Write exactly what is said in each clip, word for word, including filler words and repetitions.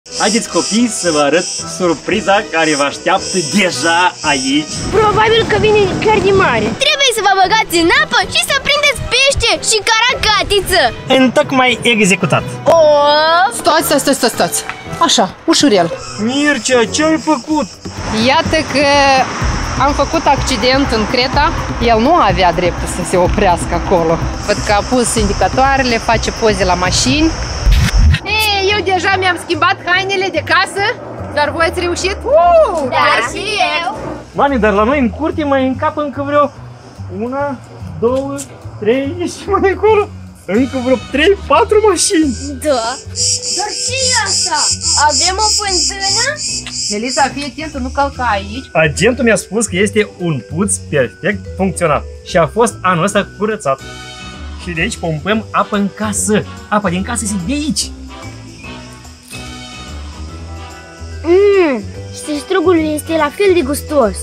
Haideți copii să vă arăt surpriza care vă așteaptă deja aici. Probabil că vine chiar din mare. Trebuie să vă băgați în apă și să prindeți pește și caracatiță. Întocmai executat. O! Stați, stați, stați, stați, stați. Așa, ușurel. Mircea, ce-ai făcut? Iată că am făcut accident în Creta. El nu avea dreptul să se oprească acolo. Văd că a pus indicatoarele, face poze la mașini. Ei, eu deja mi-am schimbat hainele de casă, dar voi ați reușit? Uh, Da, și eu. Mami, dar la noi în curte mai încap încă vreo una, două, trei și mai încolo. Încă vreo trei, patru mașini. Da. Dar ce e asta? Avem o fântână? Melissa, fii atentă, nu calca aici. Agentul mi-a spus că este un puț perfect funcțional și a fost anul ăsta curățat. Și de aici pompăm apă în casă. Apa din casă este de aici. Mmm, și strugul este la fel de gustos.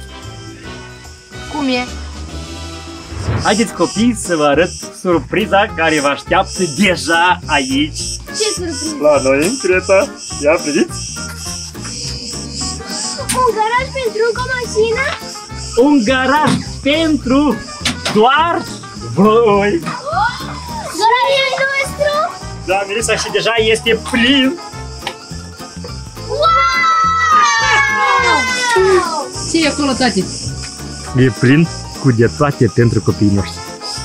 Cum e? Haideți copii să vă arăt surpriza care vă așteaptă deja aici. Ce surpriză! La noi în Creta. Ia priviți. Un garaj pentru o mașină? Un garaj pentru doar voi. Garajul nostru? Da, Melissa, și deja este plin. Ce e acolo, tati? E plin cu de toate pentru copiii noștri.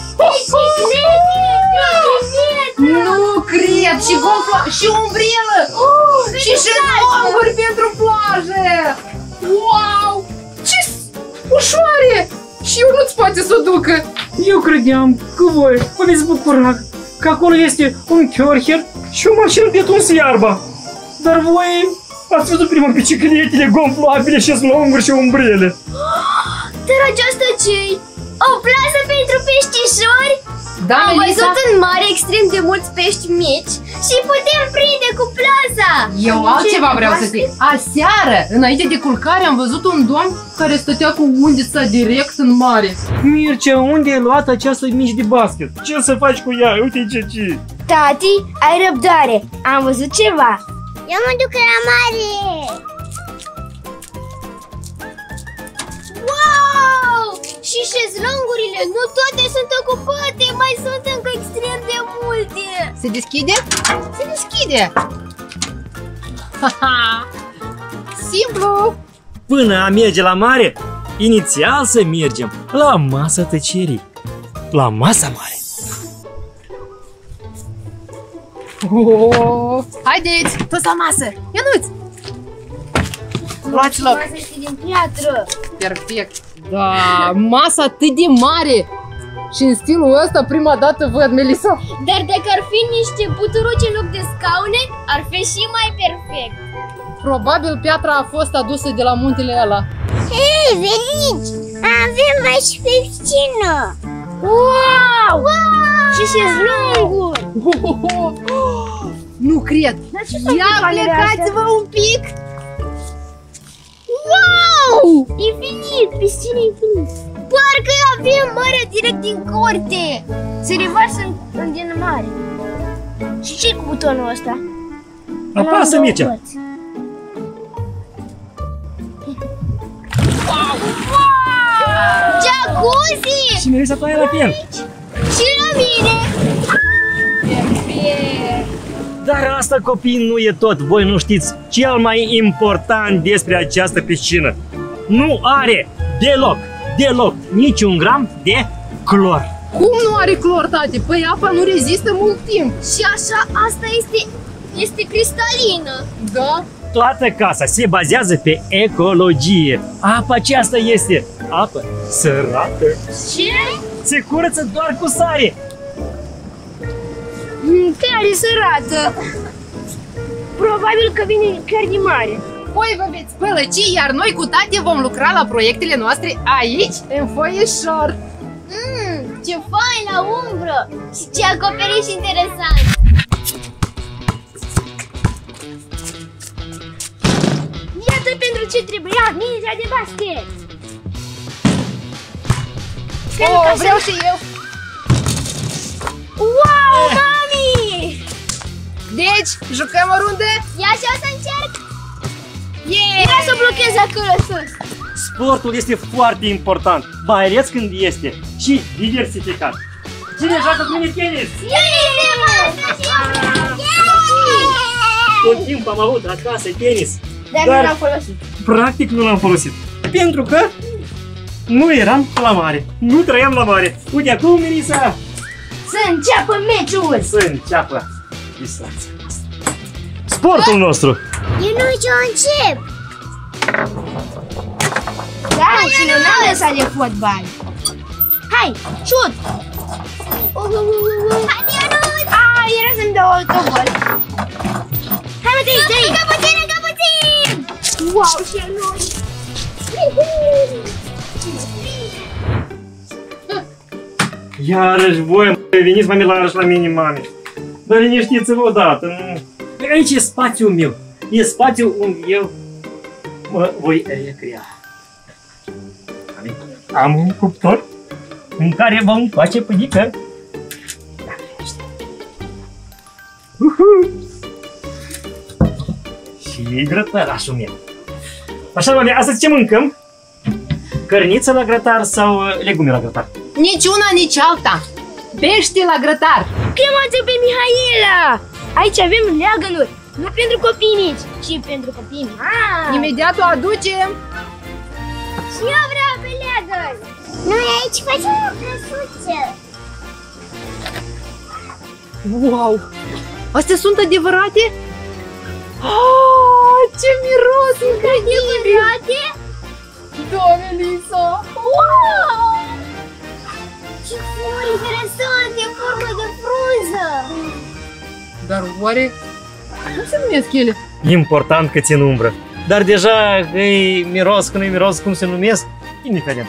Nu cred! Și gonfla, și umbrelă! Și șezlonguri pentru plajă! Wow! Ce ușoare! Și eu nu-ți poate să o ducă! Eu credeam că voi vă veți bucura că acolo este un Körcher și o mașină de tuns iarba. Dar voi ați văzut prima bicicletele gonflabile, șezlonguri și umbrele. Dar aceasta ce-i? O plasă pentru peștișori? Da, Am Melissa? văzut în mare extrem de mulți pești mici și putem prinde cu plasa. Eu altceva vreau să zic. Aseară, înainte de culcare, am văzut un domn care stătea cu undița direct în mare. Mircea, unde ai luat această mici de basket? Ce să faci cu ea? Uite ce ce. Tati, ai răbdare. Am văzut ceva. Eu mă duc la mare. Wow! Și șezlongurile, nu toate sunt ocupate, mai sunt încă extrem de multe. Se deschide? Se deschide! Haha! Simplu! Până a merge la mare, inițial să mergem la masa tăcerii. La masa mare. Oh, haideți, toți la masă! Ionuț! Luați loc! Masa este din piatră. Perfect! Da, masa atât de mare! Și în stilul ăsta prima dată văd, Melissa. Dar dacă ar fi niște buturuci în loc de scaune, ar fi și mai perfect. Probabil piatra a fost adusă de la muntele ăla. Hei, veniți! Avem aici piscină! Wow! wow! Și șezlonguri. Nu cred! Ia plecați-vă un pic! Wow! Infinit! Piscină infinit! Parcă avem marea direct din curte! Se revarsă în, în din mare. Și ce cu butonul ăsta? Apasă, Mircea! Jacuzzi! Și Melissa tu ai la pian. Și la mine! Dar asta, copii, nu e tot. Voi nu știți cel mai important despre această piscină. Nu are deloc, deloc, niciun gram de clor. Cum nu are clor, tati? Păi apa nu rezistă mult timp. Și așa, asta este, este cristalină. Da? Toată casa se bazează pe ecologie. Apa aceasta este apă sărată. Ce? Se curăță doar cu sare. Mm, Tare sărată. Probabil că vine chiar din mare. Voi vă veți pălăci, iar noi cu tati vom lucra la proiectele noastre aici, în foieșor. Mmm, ce fain la umbră și ce acoperiș interesant. Iată pentru ce trebuia mingea de basket. Oh, vreau și eu. Wow, mami! Deci, jucăm o rundă? Ia și o să încerc. Ia să blochezi acolo sus. Sportul este foarte important, mai ales când este și diversificat. Cine joacă cu mine tenis? Tot timp am avut acasă tenis. Dar, Dar nu l-am folosit. practic nu l-am folosit. Pentru că nu eram la mare, nu trăiam la mare. Uite acum, Melissa, Să înceapă meciul. să înceapă distracția. Sportul nostru. Eu nu știu încep. Da, cine n-a lăsat de fotbal. Hai, șut. Hai, Ionuț. A, era să-mi dau autogol. Hai, mă, dă-i, dă-i. Încă puțin, încă puțin. Wow, și Ionuț. Iarăși voi, mă, veniți mai iarăși la mine, mame. Dar liniștiți-vă odată, nu? Aici e spațiul meu. E spațiul unde eu mă voi recrea. Am un cuptor în care vom face pâinică. Uhu. Și grătărașul meu. Așa, mame, astăzi ce mâncăm? Cărniță la grătar sau legume la grătar? Nici una, nici alta. Pește la grătar. Chemați pe Mihaela. Aici avem leagănuri. Nu pentru copii mici, ci pentru copii mari. Imediat o aducem. Și eu vreau pe leagăn. Noi aici facem o căsuță. Wow! Astea sunt adevărate? Oh, ce miros incredibil! Da, Melissa! Wow! Ce flori interesante, în formă de frunză. Dar oare cum se numesc ele? Important că țin umbră. Dar deja îi miros, că nu-i miros, cum se numesc, indiferent.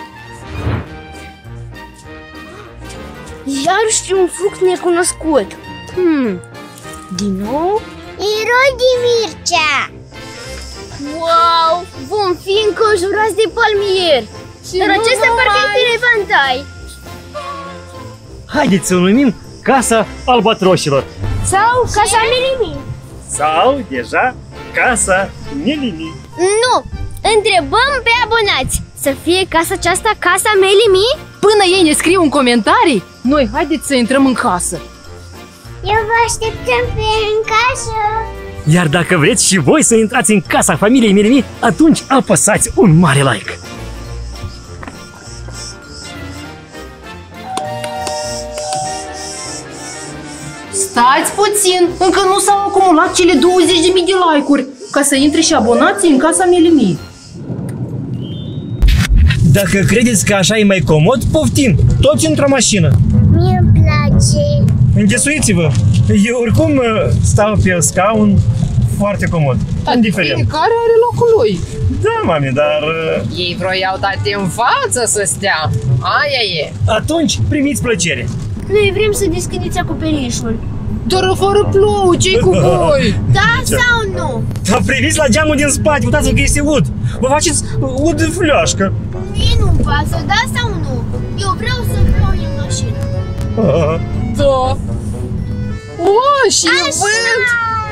Iarăși un fruct necunoscut. Hmm, din nou? Eroi din Mircea. Wow, vom fi înconjurați de palmier. Dar acesta parcă este elefantai. Haideți să o numim Casa Albatroșilor. Sau Casa Melimi. Sau, deja, Casa Melimi. Nu, întrebăm pe abonați. Să fie casa aceasta Casa Melimi? Până ei ne scriu în comentarii, noi haideți să intrăm în casă. Eu vă așteptăm pe în casă. Iar dacă vreți și voi să intrați în casa familiei Melimi, atunci apăsați un mare like. Stați puțin, încă nu s-au acumulat cele douăzeci de mii de like-uri ca să intre și abonații în casa Melimi. Dacă credeți că așa e mai comod, poftim, toți într-o mașină. Mie îmi place. Înghesuiți-vă, eu oricum stau pe scaun foarte comod, indiferent. Fiecare are locul lui. Da, mami, dar Ei vroiau date în față să stea. Aia e. atunci primiți plăcere. Noi vrem să deschideți acoperișul. Dar afară plouă, ce-i cu voi? Da sau nu? Dar priviți la geamul din spate, uitați-vă că este ud. Vă faceți ud în fleașcă. Mie nu-mi pasă, da sau nu? Eu vreau să plouă în mașină. Ah. Da. O, și vânt!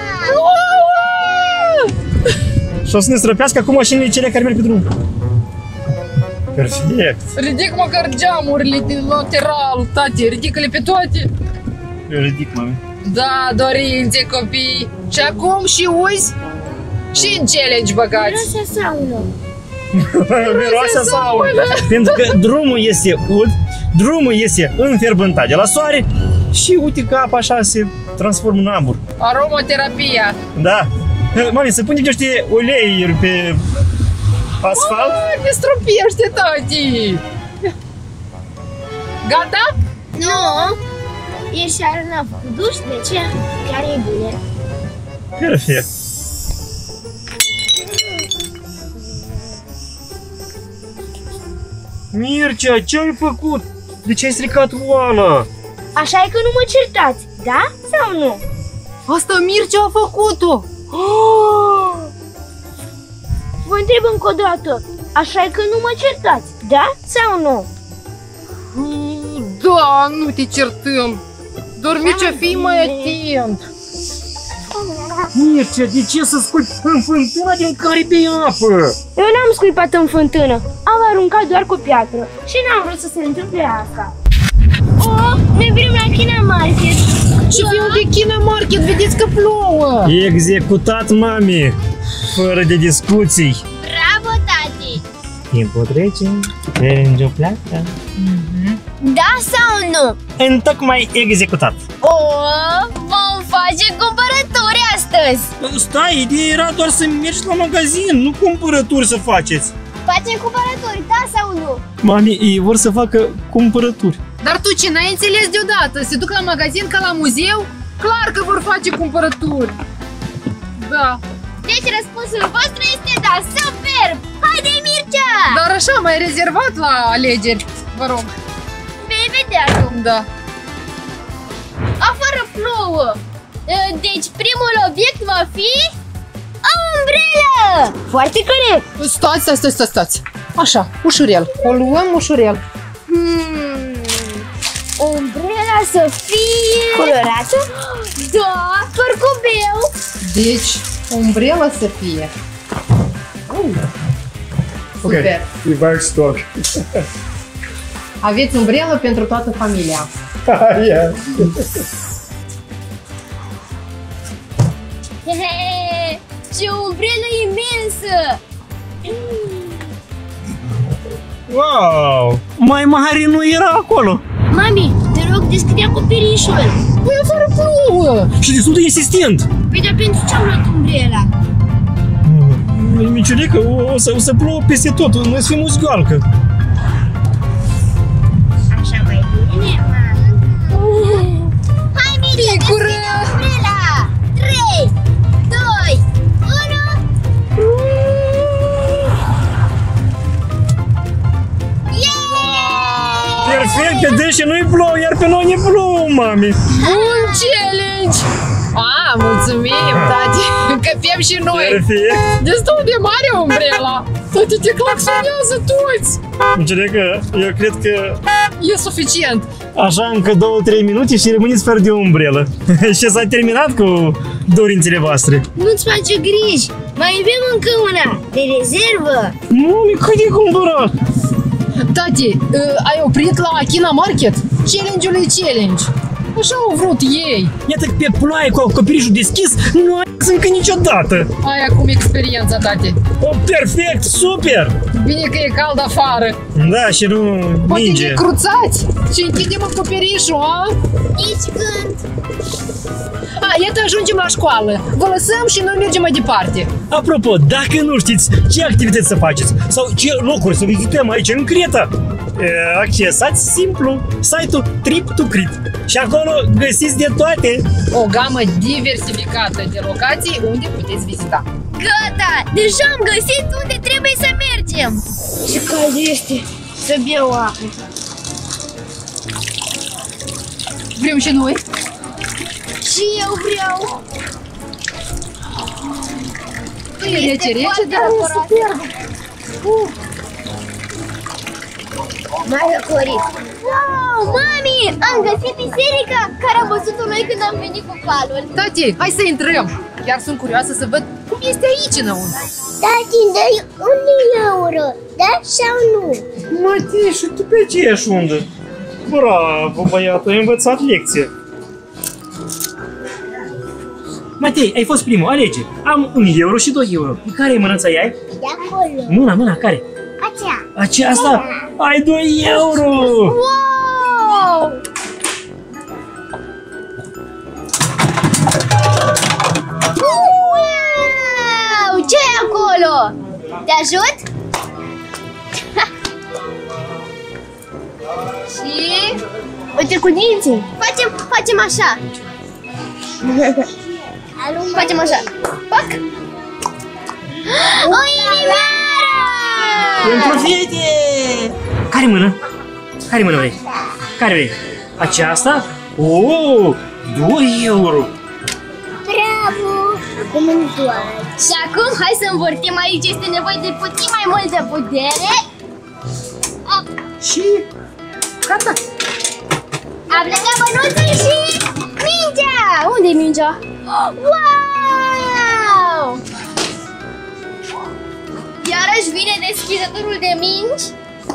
Și o să ne străpească acum mașinile cele care merg pe drum. Perfect. Ridic măcar geamurile din lateral, tati, ridică-le pe toate. Eu ridic, mami. Da, dorințe, copii. Și acum și uzi și în challenge băgați. Miroase saună. Miroase saună. Pentru că drumul este ud, drumul este înfierbântat de la soare și uite că apa așa se transformă în ambur. Aromaterapia. Da. Mami, să punem niște uleiuri pe asfalt. Oh, ne stropește, tati. Gata? Nu. E seara n-a făcut duș, de ce? Chiar e bine. Perfect. Mircea, ce ai făcut? De ce ai stricat oala? Așa e că nu mă certați, da sau nu? Asta Mircea a făcut-o. Vă întreb încă o dată, așa e că nu mă certați, da sau nu? Da, nu te certăm. Doar Mircea, fii mai atent. Mircea, de ce să sculpi în fântâna din care bei apă? Eu n-am scuipat în fântână. Am aruncat doar cu piatră. Și n-am vrut să se întâmple asta. Oh, ne vrem la China Market. Ce fel de China Market? Vedeți că plouă! Executat, mami! Fără de discuții. Bravo, tati! Timpul trece, challenge-ul pleacă. Da sau nu? Întocmai executat. O, vom face cumpărături astăzi! Stai, ideea era doar să mergi la magazin, nu cumpărături să faceți. Facem cumpărături, da sau nu? Mami, ei vor să facă cumpărături. Dar tu ce, n-ai înțeles deodată? Se duc la magazin ca la muzeu? Clar că vor face cumpărături. Da. Deci răspunsul vostru este da, super! Haide, Mircea! Dar așa, mai rezervat la alegeri, vă rog. Vei vedea acum. Da. Afară plouă! Deci primul obiect va fi... umbrelă! Foarte corect! Stați, stați, stați, stați, stați. Așa, ușurel. O luăm ușurel. Hmm. Umbrela să fie... colorată? Da, porcobeu! Deci, umbrela să fie. Uh. Super. E bag stoc. Aveți umbrelă pentru toată familia. Yeah. Hehe, ce umbrelă imensă! Wow! Mai mare nu era acolo. Mami, te rog, deschide acoperișul. Păi afară plouă! Și destul de insistent. Păi dar pentru ce am luat umbrela? Miciulică, o, o, să, o să plouă peste tot, noi să fim o zgoalcă. Așa mai bine, Hai, Mircea, deschide umbrela! trei, doi, unu... Yeah! Perfect, pe dânsii nu-i plouă, iar pe noi ne plouă, mami. Un challenge! A, mulțumim, tati, că fiem și noi. Perfect. Destul de mare umbrela. Tati, te claxonează toți. Miciulică, eu cred că E suficient. așa încă două trei minute și rămâneți fără de umbrelă. Și s-a terminat cu dorințele voastre. Nu-ți face griji, mai avem încă una, de rezervă. Mami, cât de cumpărat? Tati, ai oprit la China Market? Challenge-ul e challenge. Așa au vrut ei. Iată că pe ploaie cu acoperișul deschis nu ai încă niciodată. Ai acum experiența, tati. Oh, perfect, super! Bine că e cald afară. Da, și nu Poate ninge. ne cruțați și închidem acoperișul, a? Nici când! A, iată ajungem la școală. Vă lăsăm și noi mergem mai departe. Apropo, dacă nu știți ce activități să faceți sau ce locuri să vizităm aici în Creta, accesați simplu site-ul Trip to Crete și acolo găsiți de toate. O gamă diversificată de locații unde puteți vizita. Gata! Deja am găsit unde trebuie să mergem! Ce cald este, să beau apă. Vrem și noi. Și eu vreau! E rece, rece, dar e super. Uh. Mai răcorit! Wow, mami! Am găsit biserica care am văzut-o noi când am venit cu calul! Tati, hai să intrăm. Chiar sunt curioasă să văd cum este aici înăuntru. Tati, dai un euro, da sau nu? Matei, și tu pe aceeași undă. Bravo, băiatul, ai învățat lecție. Matei, ai fost primul, alege. Am un euro și doi euro. Care e mânuța ai? De acolo! Mâna, mâna, care? Aceea! Aceasta? Ai doi euro! Wow! Wow! Ce e acolo? Te ajut? Și... Uite cu dinții. Facem, facem așa. Facem așa. Pac! O inimioară! Pentru fete! Care mână? Care mână vrei? Care vrei? Aceasta? Oh, doi euro! Bravo! Acum întoarce. Și acum hai să învârtim aici. Este nevoie de puțin mai multă putere. Op. Și gata! A plecat bănuțul și mingea! Unde e mingea? Wow! își vine deschizătorul de mingi?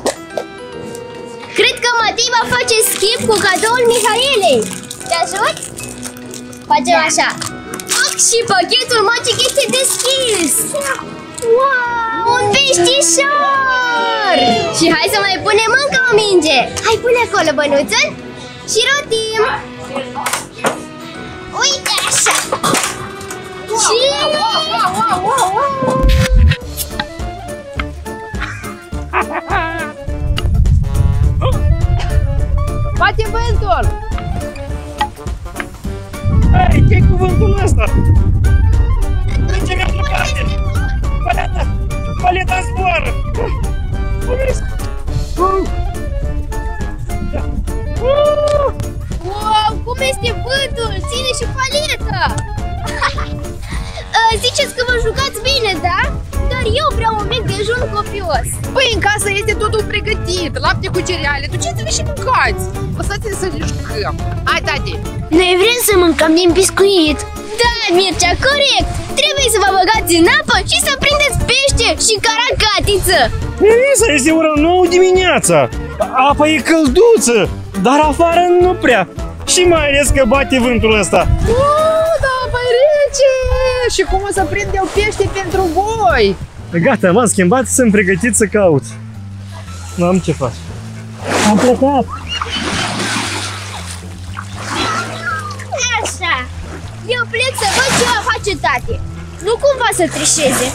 Cred că Matei va face schimb cu cadoul Mihaelei. Te ajut? Facem așa. Și pachetul magic este deschis! Wow! Un peștișor! Și hai să mai punem încă o minge! Hai, pune acolo bănuțul și rotim! Uite așa! Și... Bate vântul! Hai, ce-i cuvântul ăsta? Merge mi-a plecat! Paleta! Paleta zboară! Wow, cum este vântul! Ține și paleta! Ziceți că vă jucați bine, da? Dar eu vreau un mic dejun copios. Păi în casă este totul pregătit, lapte cu cereale, duceți-vă și mâncați. Lăsați-ne să ne jucăm. Hai, tati! Noi vrem să mâncăm din biscuit. Da, Mircea, corect! Trebuie să vă băgați în apă și să prindeți pește și caracatiță. Elisa, este ora nouă dimineața. Apa e călduță, dar afară nu prea. Și mai ales că bate vântul ăsta. Oh, da, apa e rece! Și cum o să prind eu pește pentru voi? Gata, m-am schimbat, sunt pregătit să caut. N-am ce fac. Am plecat. Așa, eu plec să văd ce va face tati. Nu cumva să trișeze.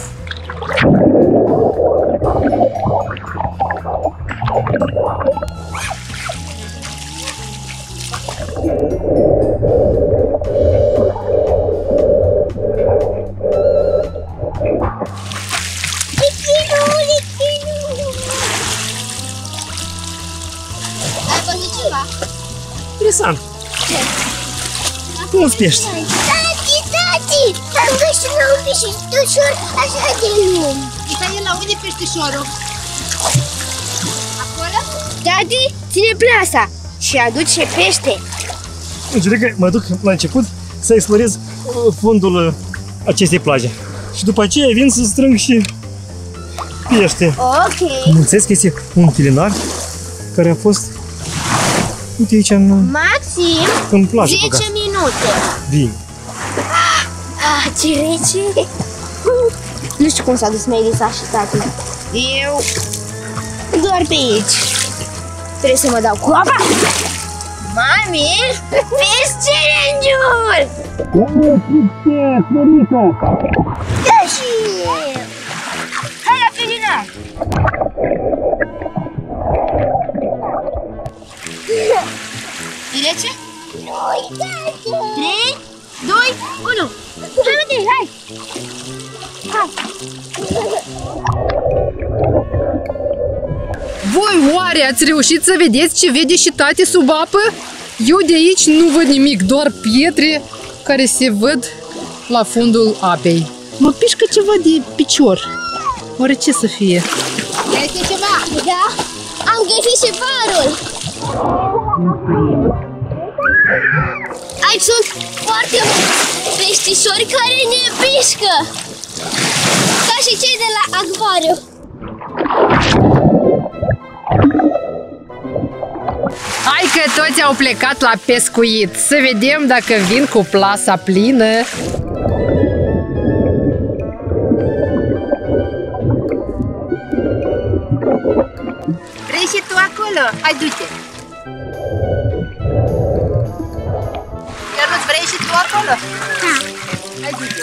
Ai văzut ceva? Interesant. Nu-ți pești. Tati, tati! Am găsit la un peștișor așa de lung. Mihaela, unde e peștișorul? Acolo? Tati, ține plasa și aduce pește. Înțeleg că mă duc la început să explorez fundul acestei plaje. Și după aceea vin să strâng și pește. Ok. Am înțeles că este un filinar care a fost, uite aici în, Maxim, în plajă. zece minute. Bine. Ah, ce rece! Nu știu cum s-a dus Melissa și tati. Eu doar pe aici. Trebuie să mă dau cu apa. Mami, fish challenge-ul! Da și eu! Hai la filinar! E rece? trei, doi, unu! Hai, Matei, hai! Hai! Voi oare ați reușit să vedeți ce vede și tati sub apă? Eu de aici nu văd nimic, doar pietre care se văd la fundul apei. Mă pișcă ceva de picior. Oare ce să fie? Este ceva? Da? Am găsit și farul! Aici sunt foarte mulți peștișori care ne pișcă! Ca și cei de la acvariu! Hai că toți au plecat la pescuit. Să vedem dacă vin cu plasa plină. Vrei și tu acolo? Hai, du-te! Ionuț, vrei și tu acolo? Da. Hai, du-te!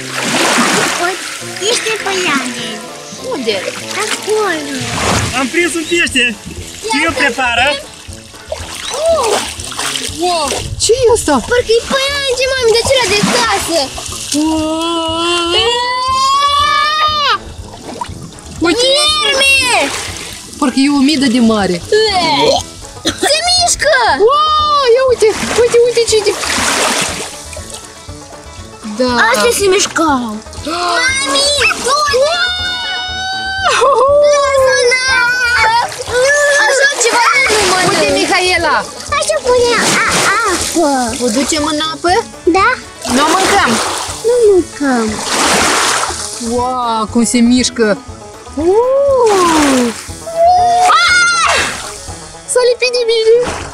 Este păiane. Unde? Acolo. Am prins un pește. Cine îl prepară? Uh, Wow! Ce e asta? Parcă-i păiange, mami, de acela de casă. Uite! Ierme! Parcă e o midă de mare. Se mișcă! Wow! Ia uite! Uite, uite ce de... Da! Astea se mișcau. Mami! Așa ceva nu mănânc. Uite, Mihaela! Așa punem apă. O ducem în apă? Da? Nu mâncăm! Nu mâncăm. Wow, cum se mișcă! Uh! S-a lipit de mine!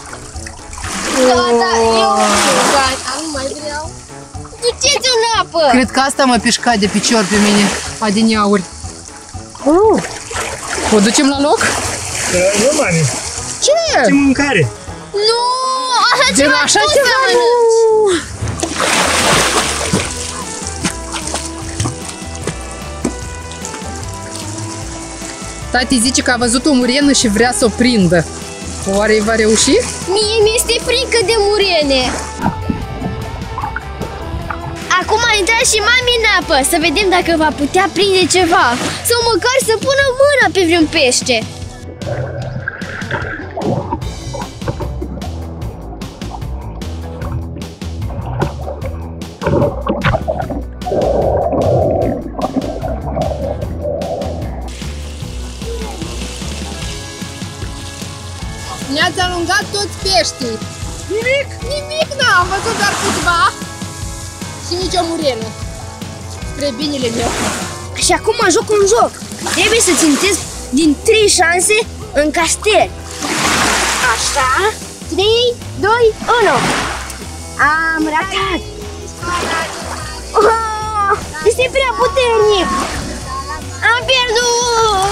Gata, eu nu mai vreau. Duceți în apă! Cred că asta m-a pișcat de picior pe mine, adineauri. Uh! O ducem la loc? Nu, mami. Ce? Ce mâncare? Nu! Așa Gen ceva așa nu ceva? se mănânci! Tati zice că a văzut o murenă și vrea să o prindă. Oare va reuși? Mie mi-este frică de murene. Acum a intrat și mami în apă, să vedem dacă va putea prinde ceva. Sau măcar să pună mâna pe vreun pește. Ne-ați alungat toți peștii. Nimic, nimic n-am văzut, doar câteva. Și nici o murenă. Spre binele meu. Și acum joc un joc. Trebuie să țintesc din trei șanse în castel. Așa. trei, doi, unu. Am ratat. Oh, este prea puternic. Am pierdut.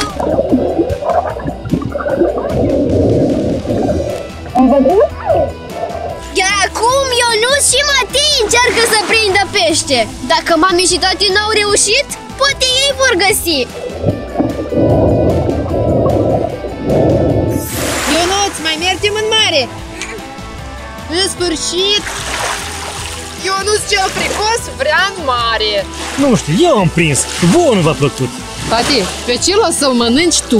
Iar acum Ionuț și Matei încearcă să prindă pește. Dacă mami și tati n-au reușit, poate ei vor găsi. Ionuț, mai mergem în mare. În sfârșit, Ionuț cel fricos vrea în mare. Nu știu, eu am prins. Vouă nu v-a plăcut. Tati, pe ce o să-l mănânci tu?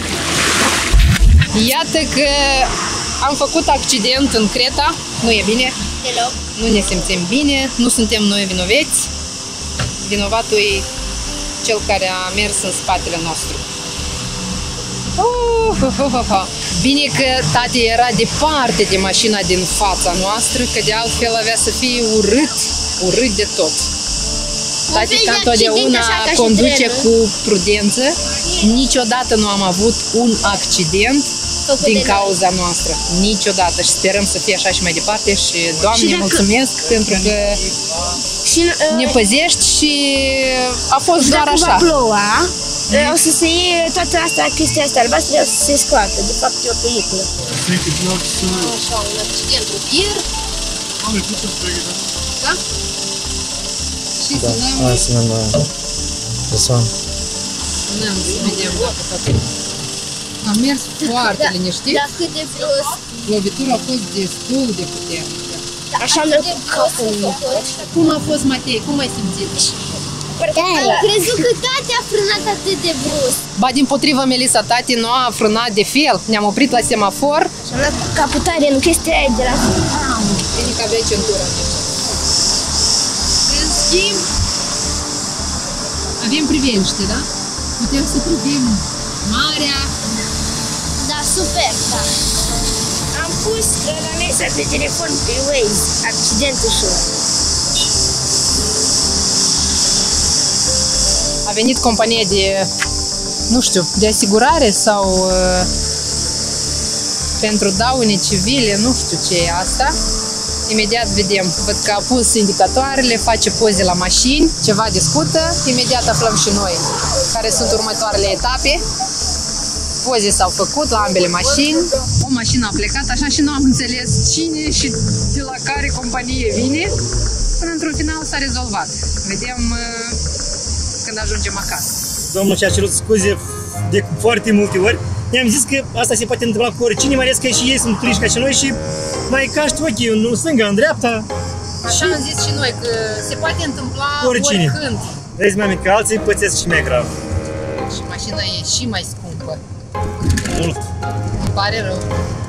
Iată că am făcut accident în Creta. Nu e bine. Deloc. Nu ne simțim bine. Nu suntem noi vinoveți. Vinovatul e cel care a mers în spatele nostru. Uh, uh, uh, uh. Bine că tati era departe de mașina din fața noastră, că de altfel avea să fie urât, urât de tot. Tati ca întotdeauna conduce cu prudență. Niciodată nu am avut un accident din cauza noastră. Niciodată. Și sperăm să fie așa și mai departe. Și, Doamne, Și dacă- mulțumesc pentru că Și ne păzești și a fost și doar dacă va așa. ploua, o să se iei toată asta, chestia asta albastră, o să se scoată. De fapt, e o peliculă. Așa, un accident rutier. Da? Și să ne Hai să ne mai lăsăm. Sunăm să vedem dacă totul. A mers foarte liniștit. Dar cât de brusc. Lovitura a fost destul de puternică. Așa merg cu capul. Cum a fost, Matei? Cum ai simțit? Am crezut că tati a frânat atât de brusc. Ba, dimpotrivă, Melissa, tati nu a frânat de fel. Ne-am oprit la semafor. Și am luat caputare în chestia aia de la... Bine că aveai centura. În schimb, avem priveliște, da? Putem să privim marea. Da, super, da. Am pus la mesa de telefon pe Waze, accident ușor. A venit compania de, nu știu, de asigurare sau uh, pentru daune civile, nu știu ce e asta. Imediat vedem, văd că a pus indicatoarele, face poze la mașini, ceva discută, imediat aflăm și noi care sunt următoarele etape. Poze s-au făcut la ambele mașini, o mașină a plecat, așa și nu am înțeles cine și de la care companie vine, până într-un final s-a rezolvat. Vedem uh, când ajungem acasă. Domnul și-a cerut scuze de foarte multe ori. I-am zis că asta se poate întâmpla cu oricine, mai ales că și ei sunt turiști ca și noi și mai caști ochii în stânga, în dreapta. Așa am zis și noi, că se poate întâmpla Oricine. oricând. Vezi, mami, că alții pățesc și mai grav. Și mașina e și mai scumpă. Mult. Îmi pare rău.